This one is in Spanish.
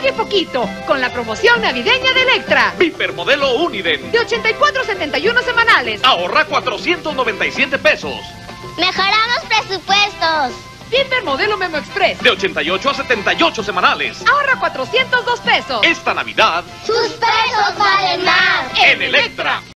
pague poquito con la promoción navideña de Electra. Viper modelo Uniden. De 84.71 semanales. Ahorra 497 pesos. ¡Mejoramos presupuestos! Viper modelo Memo Express. De 88 a 78 semanales. Ahorra 402 pesos. Esta Navidad, ¡Sus pesos valen más! en Electra.